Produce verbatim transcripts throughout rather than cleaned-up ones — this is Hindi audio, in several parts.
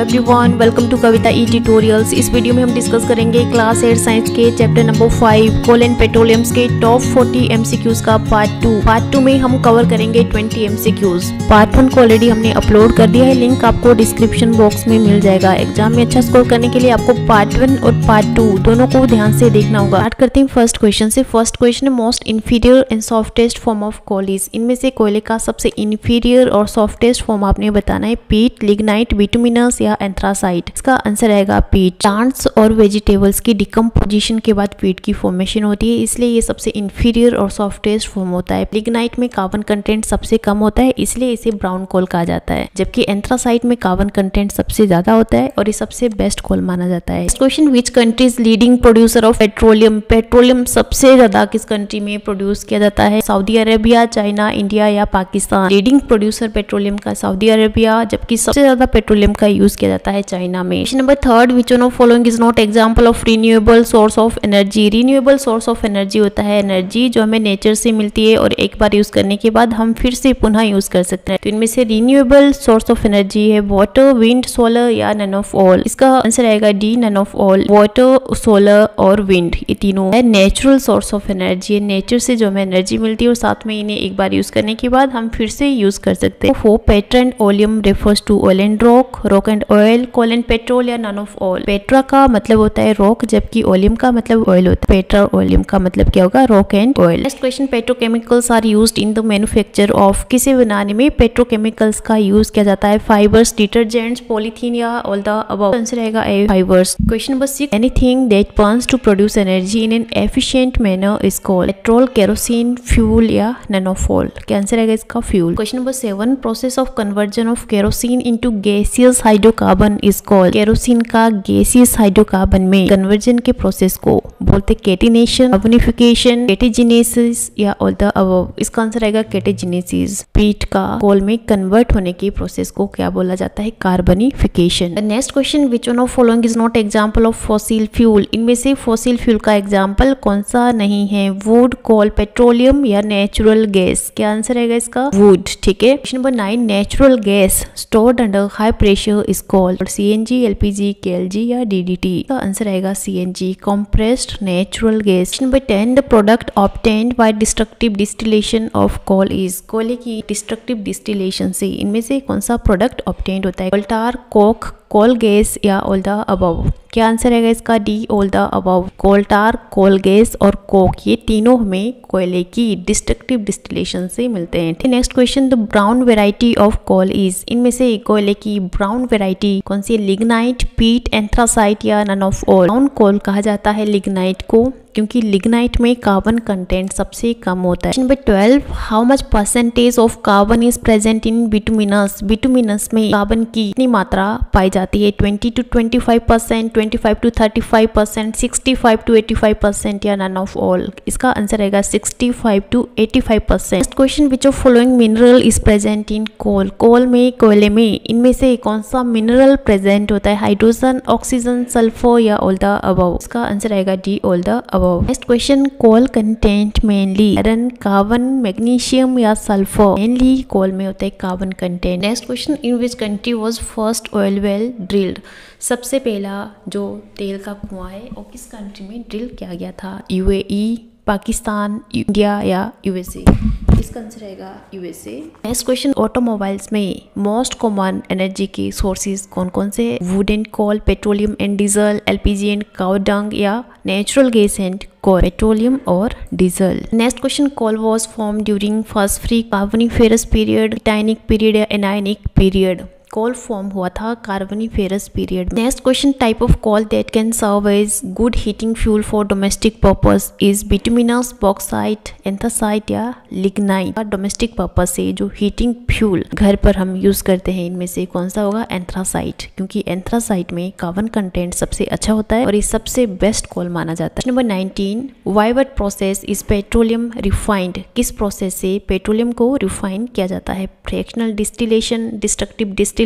Everyone, welcome to Kavita E tutorials. इस वीडियो में हम डिस्कस करेंगे क्लास एट साइंस के chapter number five coal and petroleums के टॉप फोर्टी एमसीक्यूज का पार्ट टू। पार्ट टू में हम कवर करेंगे ट्वेंटी एमसीक्यूज। पार्ट वन को ऑलरेडी हमने अपलोड कर दिया है, लिंक आपको डिस्क्रिप्शन बॉक्स में मिल जाएगा। एग्जाम में अच्छा स्कोर करने के लिए आपको पार्ट वन और पार्ट टू दोनों को ध्यान से देखना होगा। स्टार्ट करते हैं फर्स्ट क्वेश्चन से। फर्स्ट क्वेश्चन है most inferior and softest form of coal is. इनमें से कोयले का सबसे इंफीरियर और सॉफ्टेस्ट फॉर्म आपने बताना है पीट, लिग्नाइट, बिटुमिनस या एंथ्रासाइट। इसका आंसर आएगा पीट। प्लांट्स और वेजिटेबल्स की डिकम्पोजिशन के बाद पीट की फॉर्मेशन होती है, इसलिए ये सबसे इंफीरियर और सॉफ्टेस्ट फॉर्म होता है। लिग्नाइट में कार्बन कंटेंट सबसे कम होता है, इसलिए इसे ब्राउन कोल कहा जाता है, जबकि एंथ्रासाइट में कार्बन कंटेंट सबसे ज्यादा होता है और ये सबसे बेस्ट कोल माना जाता है। Question, which country is leading producer of petroleum. Petroleum सबसे ज्यादा किस कंट्री में प्रोड्यूस किया जाता है? सऊदी अरेबिया, चाइना, इंडिया या पाकिस्तान। लीडिंग प्रोड्यूसर पेट्रोलियम का सऊदी अरेबिया, जबकि सबसे ज्यादा पेट्रोलियम का यूज किया जाता है चाइना में। Question number third, which one of following is not example of renewable source of energy. Renewable source of energy होता है एनर्जी जो हमें नेचर से मिलती है और एक बार यूज करने के बाद हम फिर से पुनः यूज कर सकते हैं। तो इनमें से रिन्यूएबल सोर्स ऑफ एनर्जी है वाटर, विंड, सोलर या नन ऑफ ऑल। इसका आंसर आएगा D, none of all. Water, solar और विंड ये तीनों है नेचुरल सोर्स ऑफ एनर्जी है, नेचर से जो हमें एनर्जी मिलती है और साथ में इन्हें एक बार यूज करने के बाद हम फिर से यूज कर सकते हैं। Four, petra and oleum refers to oil and rock, rock and oil, coal and petrol या नन ऑफ ऑल। पेट्रा का मतलब होता है रॉक, जबकि ओलियम का मतलब ऑयल होता है। पेट्रा और ओलियम का मतलब क्या होगा? Rock and oil. Next question, petrochemicals are used in the manufacture of. किसे बनाने में पेट्रोकेमिकल्स का यूज किया जाता है? फाइबर्स, डिटर्जेंट्स, पॉलीथीन या ऑल द अबव। आंसर रहेगा A, fibres. Question number six, anything that burns to produce energy in an efficient manner is called. Petrol, kerosene, fuel या नन ऑफ ऑल। क्या आंसर रहेगा इसका? Fuel. Question number seven, process of conversion of kerosene into gaseous hydrocarbon is called. Kerosene का गैसियस हाइड्रोकार्बन में कन्वर्जन के प्रोसेस को बोलते केटिनेशन, कार्बोनिफिकेशन, केटेजिनेसिस या ऑल द अबव। इसका आंसर आएगा केटेजिनेसिस। पीट का कोल में कन्वर्ट होने की प्रोसेस को क्या बोला जाता है? Carbonification. Next question, which one of following is not example of fossil fuel. इनमें से फॉसिल फ्यूल का एग्जांपल कौन सा नहीं है? वुड, कोल, पेट्रोलियम या नेचुरल गैस। क्या आंसर रहेगा इसका? वुड। ठीक है। Question number nine, natural gas stored under high pressure is called. CNG, LPG, KLG या डीडीटी। का आंसर आएगा CNG, compressed natural gas. Question number ten, the product obtained by destructive distillation of coal is. कोयले की डिस्ट्रक्टिव डिस्टिलेशन से इनमें से कौन सा प्रोडक्ट ऑब्टेन्ड होता है? Coal tar, coke, coal gas या ऑल द अबव। क्या आंसर है इसका? D, all the above. Coal tar, coal gas और कोक ये तीनों हमें कोयले की डिस्ट्रक्टिव डिस्टिलेशन से मिलते हैं। Next question, the brown variety of coal is. इनमें से कोयले की ब्राउन वेराइटी कौन सी है? लिग्नाइट, पीट, एंथ्रासाइट या none of all. Brown coal कहा जाता है लिग्नाइट को, क्योंकि लिग्नाइट में कार्बन कंटेंट सबसे कम होता है। Number twelve, how much percentage of carbon is present in bituminous. Bituminous में कार्बन की कितनी मात्रा पाई जाती है? Twenty to twenty five percent, twenty five to thirty five percent, sixty five to eighty five percent या नन ऑफ ऑल। इसका आंसर रहेगा sixty five to eighty five percent. Next question, which of following mineral is present in coal. Coal में, कोयले में इनमें से कौन सा मिनरल प्रेजेंट होता है? हाइड्रोजन, ऑक्सीजन, सल्फर या ऑल द अबव। इसका आंसर रहेगा D, all the above. Next question, coal content mainly iron, carbon, magnesium या सल्फर। मेनली कोल में होता है carbon content. Next question, in which country was first oil well drilled. सबसे पहला जो तेल का कुआं है वो किस कंट्री में ड्रिल किया गया था? यूएई, पाकिस्तान, इंडिया या यूएसए। इसका आंसर रहेगा यूएसए। नेक्स्ट क्वेश्चन, ऑटोमोबाइल्स में मोस्ट कॉमन एनर्जी के सोर्सेज कौन कौन से? Wood and coal, petroleum and diesel, LPG and cow dung या natural gas and coal. Petroleum और diesel. Next question, coal was form during first free carboniferous period, टाइनिक पीरियड या एनायनिक पीरियड। कोल फॉर्म हुआ था carboniferous period. Next question, type of coal that can serve as good heating fuel for domestic purpose is bituminous, bauxite, anthracite या लिग्नाइट। डोमेस्टिक पर्पस से जो हीटिंग फ्यूल घर पर हम यूज करते हैं इनमें से कौन सा होगा? एंथ्रासाइट, क्योंकि एंथ्रासाइट में कार्बन कंटेंट सबसे अच्छा होता है और ये सबसे बेस्ट कोल माना जाता है। Number nineteen, by what process is petroleum refined. किस प्रोसेस से पेट्रोलियम को रिफाइन किया जाता है? Fractional distillation, destructive distillation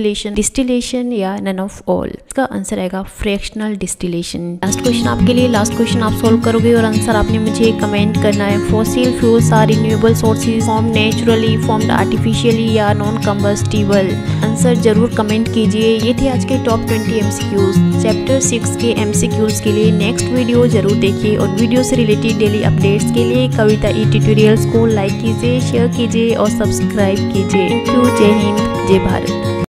distillation, distillation या नन ऑफ ऑल। इसका आंसर आएगा फ्रैक्शनल डिस्टिलेशन। लास्ट क्वेश्चन आपके लिए, लास्ट क्वेश्चन आप सॉल्व करोगे और आंसर आपने मुझे कमेंट करना है। Fossil fuels are renewable sources, form naturally, formed artificially या नॉन कंबस्टिबल। आंसर जरूर कमेंट कीजिए। ये थे आज के top twenty MCQs chapter six के एमसीक्यूज के लिए। नेक्स्ट वीडियो जरूर देखिए और वीडियो से रिलेटेड डेली अपडेट्स के लिए कविता ई ट्यूटोरियल्स को लाइक कीजिए, शेयर कीजिए और सब्सक्राइब कीजिए। Thank you. जय हिंद, जय भारत।